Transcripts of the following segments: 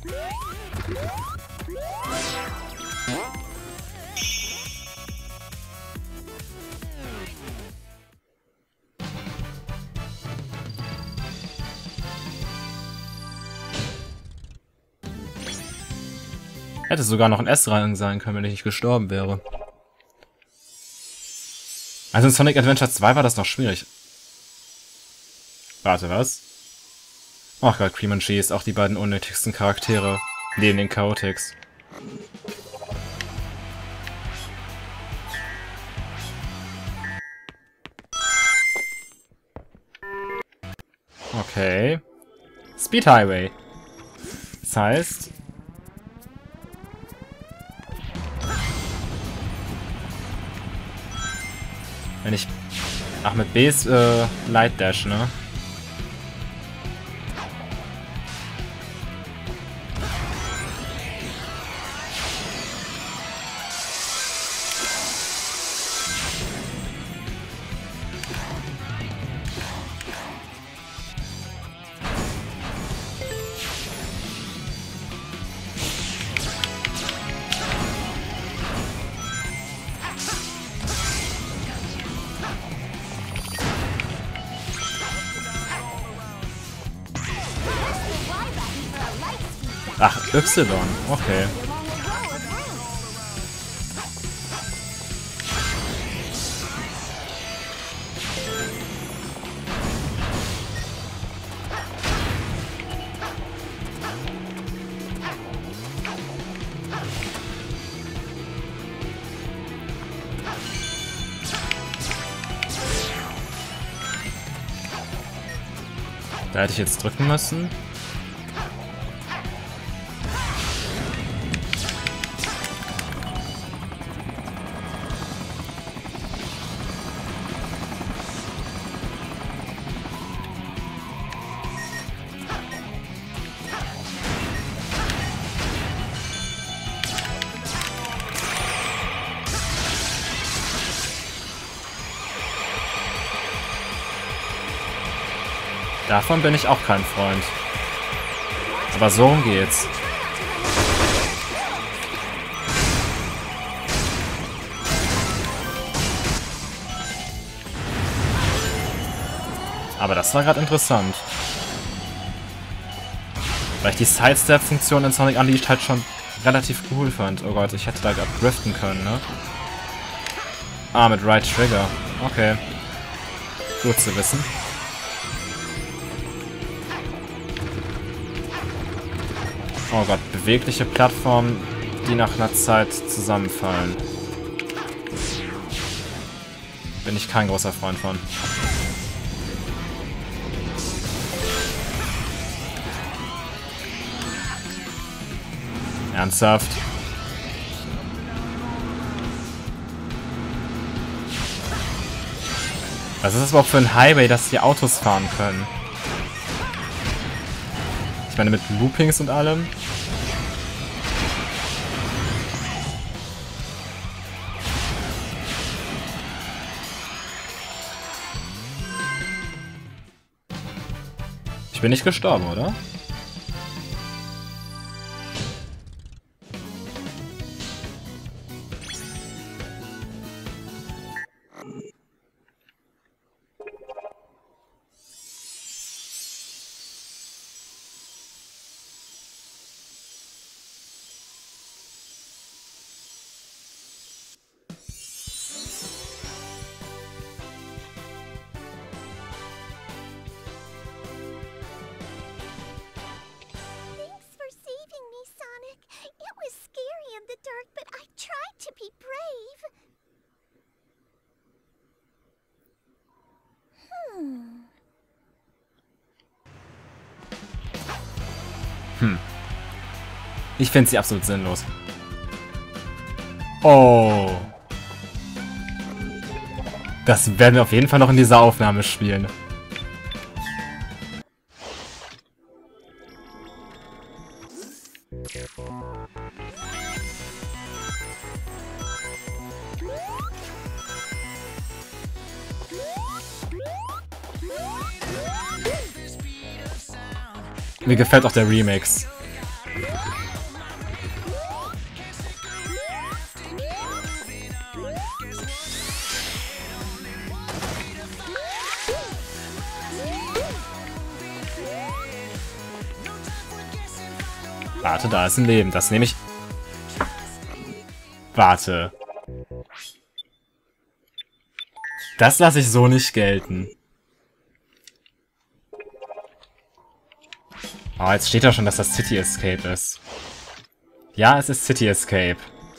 Hätte sogar noch ein S-Rang sein können, wenn ich nicht gestorben wäre. Also in Sonic Adventure 2 war das noch schwierig. Warte, was? Ach Gott, Cream und Cheese, auch die beiden unnötigsten Charaktere neben den Chaotix. Okay. Speed Highway. Das heißt... Wenn ich... Ach, mit B ist Light Dash, ne? Ach, Y. Okay. Da hätte ich jetzt drücken müssen. Davon bin ich auch kein Freund. Aber so geht's. Aber das war gerade interessant. Weil ich die Sidestep-Funktion in Sonic Unleashed halt schon relativ cool fand. Oh Gott, ich hätte da gerade driften können, ne? Ah, mit Right Trigger. Okay. Gut zu wissen. Oh Gott, bewegliche Plattformen, die nach einer Zeit zusammenfallen. Bin ich kein großer Freund von. Ernsthaft? Was ist das überhaupt für ein Highway, dass die Autos fahren können? Ich meine, mit Loopings und allem. Ich bin nicht gestorben, oder? Ich finde sie absolut sinnlos. Oh. Das werden wir auf jeden Fall noch in dieser Aufnahme spielen. Mir gefällt auch der Remix. Warte, da ist ein Leben. Das nehme ich... Warte. Das lasse ich so nicht gelten. Oh, jetzt steht da schon, dass das City Escape ist. Ja, es ist City Escape.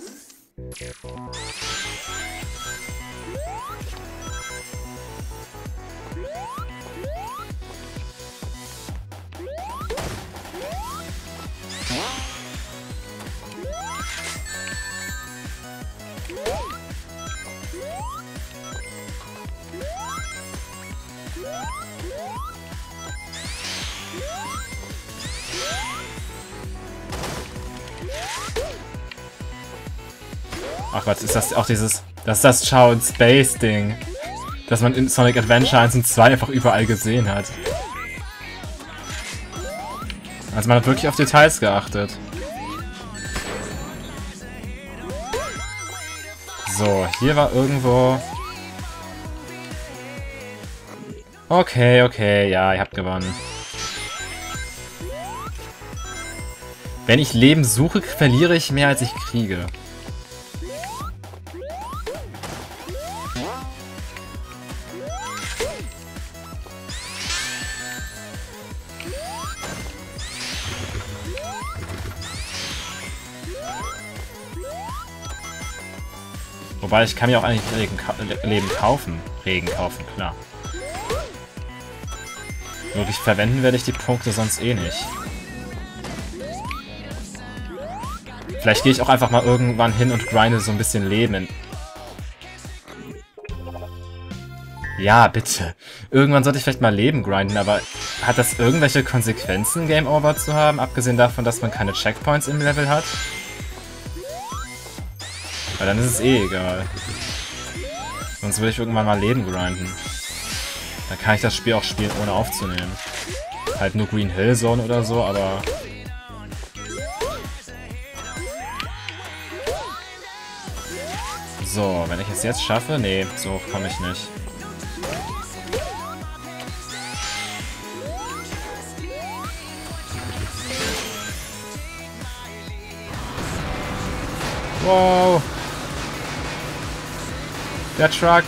Ach Gott, ist das auch dieses... Das ist das Chow in Space Ding. Das man in Sonic Adventure 1 und 2 einfach überall gesehen hat. Also man hat wirklich auf Details geachtet. So, hier war irgendwo... Okay, okay, ja, ihr habt gewonnen. Wenn ich Leben suche, verliere ich mehr, als ich kriege. Wobei, ich kann mir auch eigentlich Leben kaufen. Regen kaufen, klar. Wirklich verwenden werde ich die Punkte sonst eh nicht. Vielleicht gehe ich auch einfach mal irgendwann hin und grinde so ein bisschen Leben. Ja, bitte. Irgendwann sollte ich vielleicht mal Leben grinden, aber hat das irgendwelche Konsequenzen, Game Over zu haben? Abgesehen davon, dass man keine Checkpoints im Level hat? Weil dann ist es eh egal. Sonst würde ich irgendwann mal Leben grinden. Dann kann ich das Spiel auch spielen, ohne aufzunehmen. Halt nur Green Hill Zone oder so, aber... So, wenn ich es jetzt schaffe... Nee, so hoch komme ich nicht. Wow! Der Truck!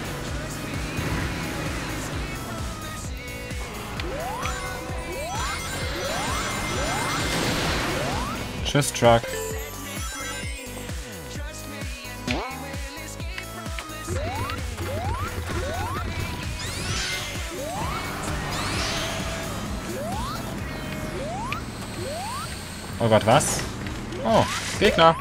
Tschüss, Truck. Oh Gott, was? Oh, Gegner.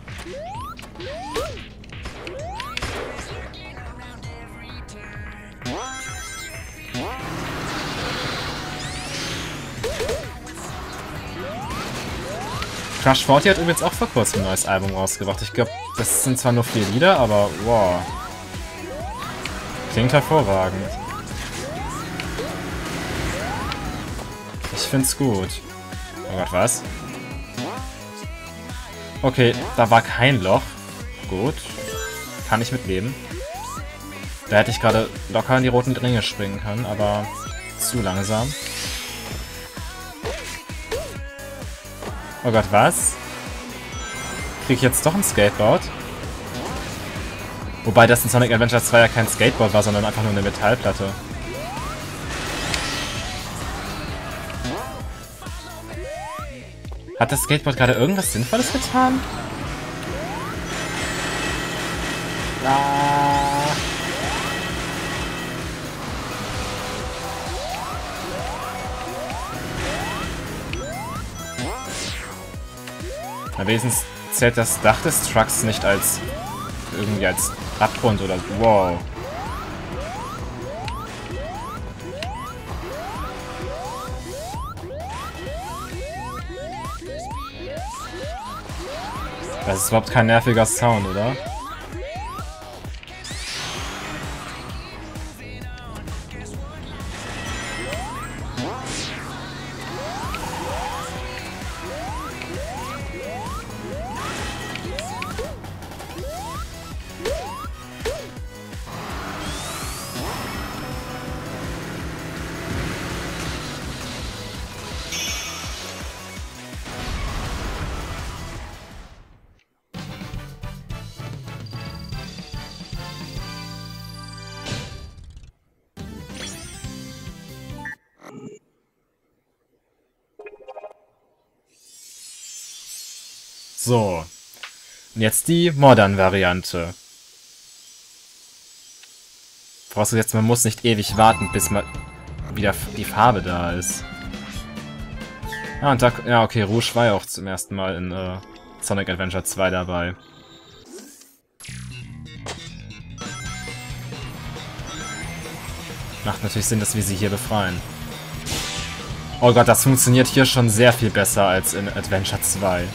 Crush 40 hat übrigens auch vor kurzem ein neues Album rausgebracht. Ich glaube, das sind zwar nur 4 Lieder, aber wow. Klingt hervorragend. Ich find's gut. Oh Gott, was? Okay, da war kein Loch. Gut. Kann ich mitleben. Da hätte ich gerade locker in die roten Ringe springen können, aber zu langsam. Oh Gott, was? Krieg ich jetzt doch ein Skateboard? Wobei das in Sonic Adventure 2 ja kein Skateboard war, sondern einfach nur eine Metallplatte. Hat das Skateboard gerade irgendwas Sinnvolles getan? Ah. Na, wenigstens zählt das Dach des Trucks nicht als irgendwie als Abgrund oder wow. Das ist überhaupt kein nerviger Sound, oder? So. Und jetzt die Modern-Variante. Vorausgesetzt, man muss nicht ewig warten, bis mal wieder die Farbe da ist. Ah, und da... Ja, okay, Rouge war ja auch zum ersten Mal in Sonic Adventure 2 dabei. Macht natürlich Sinn, dass wir sie hier befreien. Oh Gott, das funktioniert hier schon sehr viel besser als in Adventure 2.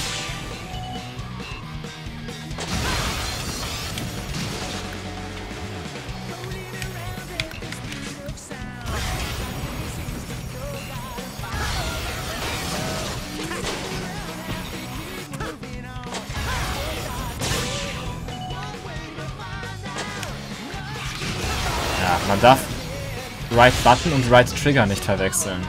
Ja, man darf Right Button und Right Trigger nicht verwechseln.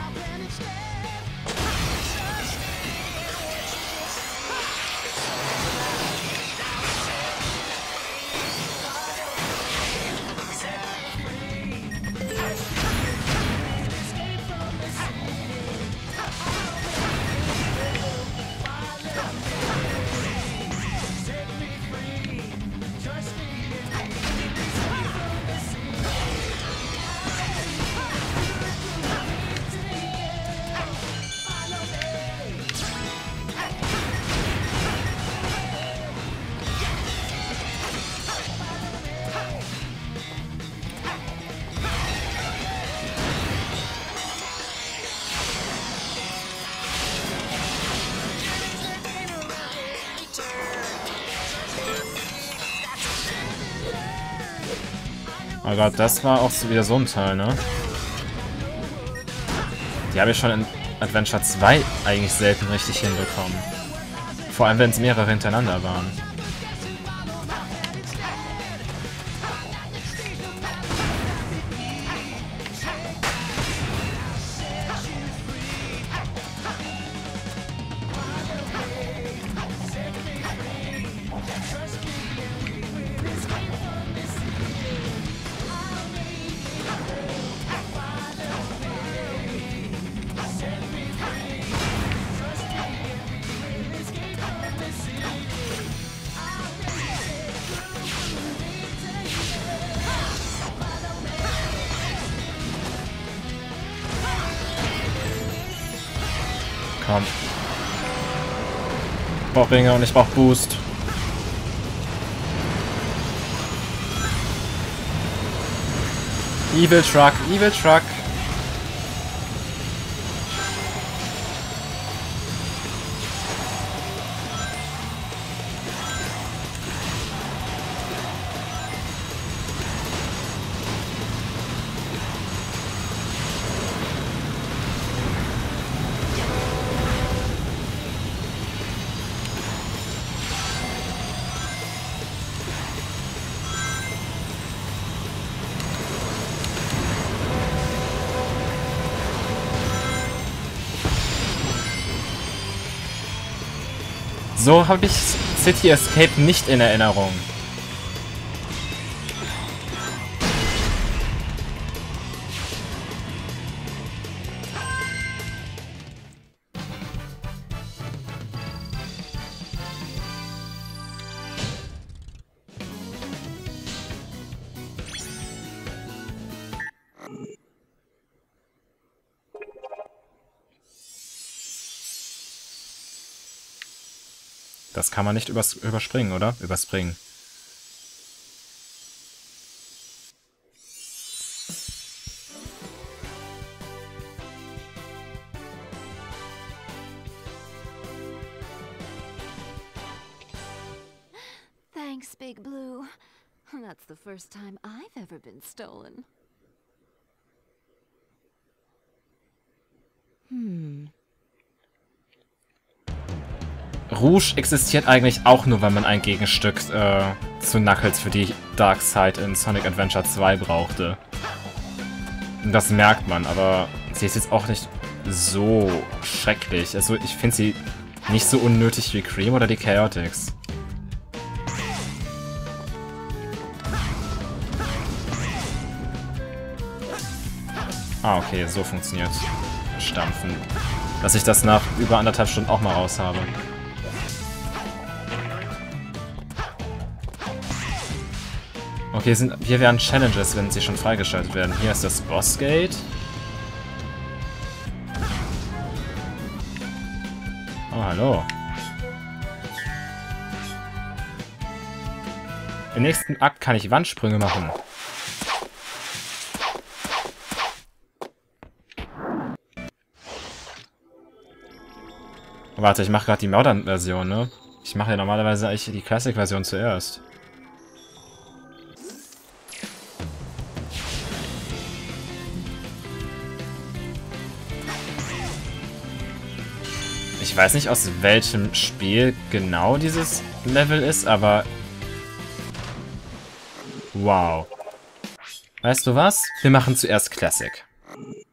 Oh Gott, das war auch wieder so ein Teil, ne? Die habe ich schon in Adventure 2 eigentlich selten richtig hinbekommen. Vor allem, wenn es mehrere hintereinander waren. Komm. Ich brauch Ringe und ich brauch Boost. Evil Truck, Evil Truck. So habe ich City Escape nicht in Erinnerung. Das kann man nicht überspringen, oder? Überspringen. Thanks, Big Blue. That's the first time I've ever been stolen. Rouge existiert eigentlich auch nur, wenn man ein Gegenstück zu Knuckles für die Dark Side in Sonic Adventure 2 brauchte. Das merkt man, aber sie ist jetzt auch nicht so schrecklich. Also ich finde sie nicht so unnötig wie Cream oder die Chaotix. Ah, okay, so funktioniert Stampfen. Dass ich das nach über 1,5 Stunden auch mal raus habe. Okay, hier wären Challenges, wenn sie schon freigeschaltet werden. Hier ist das Bossgate. Oh, hallo. Im nächsten Akt kann ich Wandsprünge machen. Warte, ich mache gerade die Modern-Version, ne? Ich mache ja normalerweise eigentlich die Classic-Version zuerst. Ich weiß nicht, aus welchem Spiel genau dieses Level ist, aber... Wow. Weißt du was? Wir machen zuerst Classic.